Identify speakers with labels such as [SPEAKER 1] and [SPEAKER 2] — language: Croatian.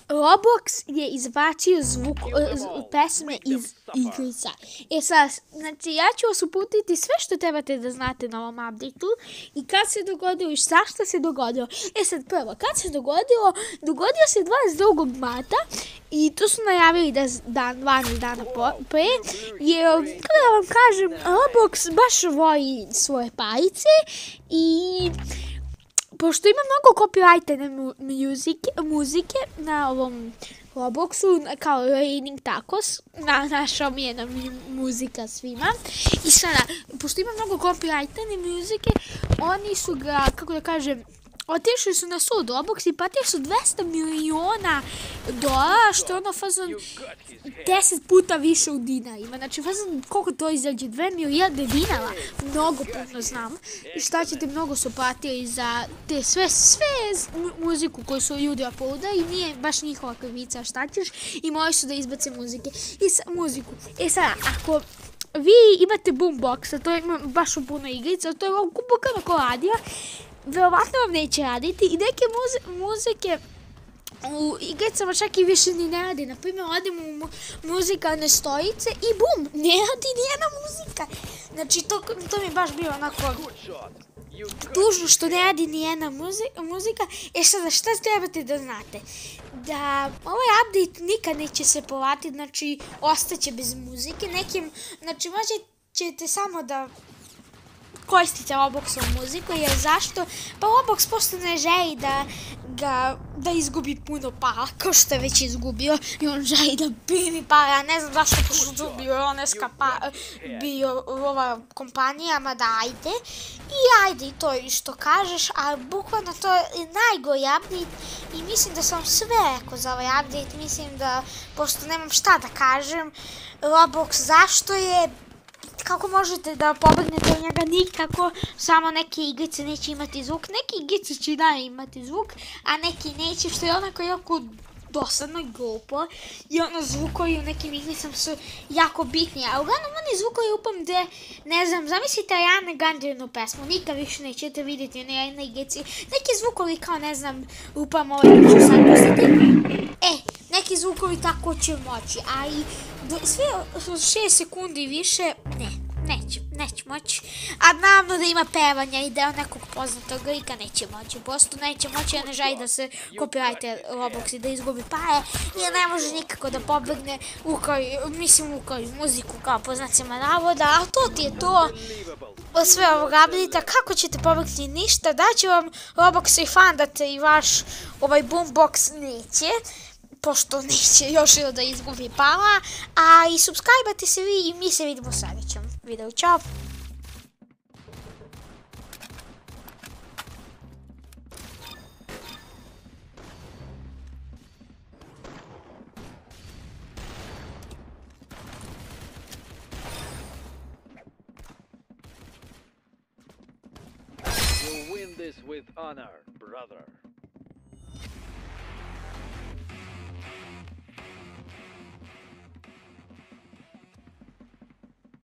[SPEAKER 1] Roblox je izbacio pesme iz igrica. Sad, znači ja ću vas uputiti sve što trebate da znate na ovom update-u i kad se dogodilo i zašto se dogodilo. Sad prvo, kad se dogodio se 22. marta i to su najavili da 12 dana pre, jer kada vam kažem, Roblox baš voli svoje parice i pošto ima mnogo copyrightene muzike na ovom Robloxu, kao Raining Tacos, naša omiljena muzika svima. I sada, pošto ima mnogo copyrightene muzike, oni su ga, kako da kažem, otišli su na sud Roblox i platili su $200 miliona, što je ono fazon 10 puta više u dinarima. Znači fazon koliko to izađe, 2 milijarde dinara, mnogo puno znam. I šta ćete, mnogo su platili za te sve muziku koju su ljudi uploadali i nije baš njihova krivica, šta ćeš, i morali su da izbace muziku. Sada, ako vi imate boombox, a to ima baš u puno igrica, to je bukvalno ko radija, verovatno vam neće raditi i neke muzike u igricama čak i više ni ne radi. Naprimjer, radimo u muzikalne stojice i bum, ne radi nijedna muzika. Znači, to mi je baš bilo onako tužno što ne radi nijedna muzika. Sada, šta trebate da znate? Da ovaj update nikad neće se povratiti, znači, ostaće bez muzike. Znači, možete samo da koristite Robloxovu muziku, jer zašto? Pa Roblox posto ne želi da izgubi puno para, kao što je već izgubio, i on želi da primi para, ja ne znam zašto pošto bio Oneska bio ova kompanijama, da ajde, i ajde i to je što kažeš, a bukvalno to je najgori update i mislim da sam sve rekao za ovaj update, mislim da, pošto nemam šta da kažem, Roblox zašto je, kako možete da pobegnete od njega, nikako, samo neke igrice neće imati zvuk, neke igrice će da imati zvuk, a neki neće, što je onako jako dosadno i glupo, i ono zvukovi u nekim igricama su jako bitni, a uglavnom oni zvukovi upam gde, ne znam, zamislite Ariana Grande pesmu, nikad više nećete vidjeti na jednoj igrici, neki zvukovi kao, ne znam, upam ovaj ću sad pustiti, neki zvukovi tako će moći, a i sve 6 sekundi više, neće moći, a naravno da ima pevanja i da je nekog poznatog lika neće moći, prosto neće moći, ja ne želi da se copyrightuje Roblox i da izgubi pare, jer ne može nikako da pobegne u muziku kao po znacima navoda, a to ti je to sve ovog update-a. Kako ćete pobegti? Ništa, daće vam Roblox refundate i vaš ovaj boombox neće, pošto neće još da izgubi para, a i subscribe-ate se vi i mi se vidimo u sljedećem videu. Ćao!
[SPEAKER 2] You'll win this with honor, brother.